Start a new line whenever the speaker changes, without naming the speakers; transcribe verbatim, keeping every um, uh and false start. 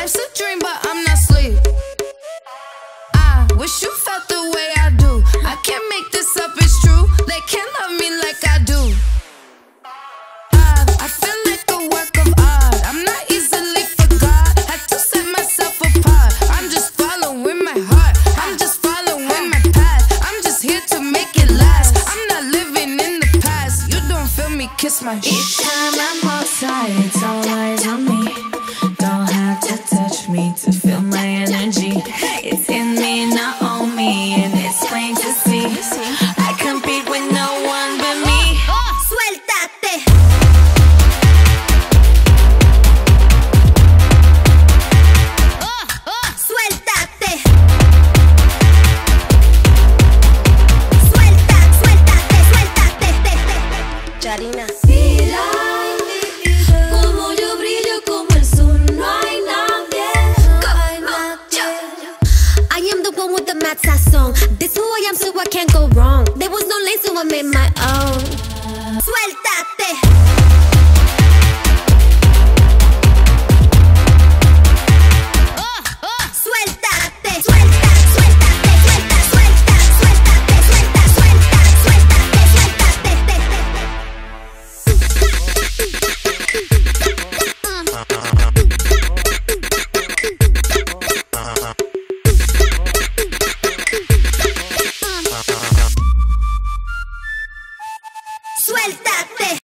Life's a dream, but I'm not asleep. I wish you felt the way I do. I can't make this up, it's true. They can't love me like I do. I, I feel like a work of art. I'm not easily forgot. Had to set myself apart. I'm just following my heart. I'm just following my path. I'm just here to make it last. I'm not living in the past. You don't feel me, kiss my
Each time I'm outside, it's all eyes on me. Don't have to touch me to feel my energy. It's in me, not on me, and it's plain to see. I compete with no one but me.
Suéltate. Suéltate. Suelta, suéltate, suéltate. Charina.
Mira como yo brillo como el sol, no hay nadie.
I am the one with the mad song. This who I am, so I can't go wrong. There was no lane, so I made my own. Suelta.